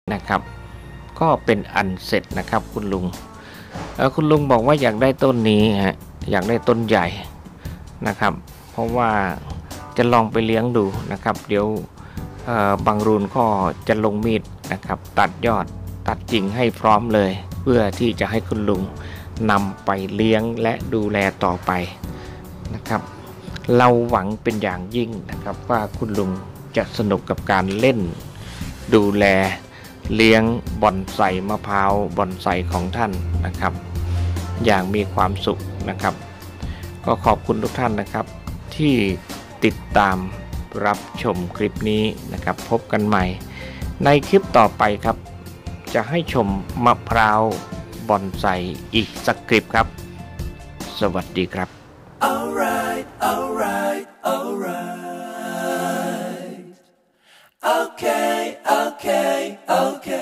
นะครับก็เป็นอันเสร็จนะครับคุณลุงบอกว่าอยากได้ต้นนี้ฮะอยากได้ต้นใหญ่นะครับเพราะว่าจะลองไปเลี้ยงดูนะครับเดี๋ยวบางรูนก็จะลงมีดนะครับตัดยอดตัดกิ่งให้พร้อมเลยเพื่อที่จะให้คุณลุงนำไปเลี้ยงและดูแลต่อไปนะครับเราหวังเป็นอย่างยิ่งนะครับว่าคุณลุงจะสนุกกับการเล่นดูแลเลี้ยงบอนไซมะพร้าวบอนไซของท่านนะครับอย่างมีความสุขนะครับก็ขอบคุณทุกท่านนะครับที่ติดตามรับชมคลิปนี้นะครับพบกันใหม่ในคลิปต่อไปครับจะให้ชมมะพร้าวบอนไซอีกสักคลิปครับสวัสดีครับ Alright, alright, alright. Okay, okay, okay.